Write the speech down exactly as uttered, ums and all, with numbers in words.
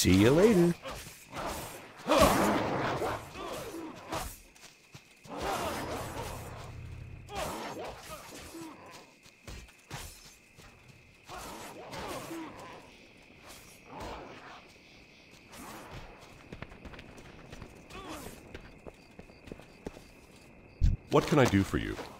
See you later. What can I do for you?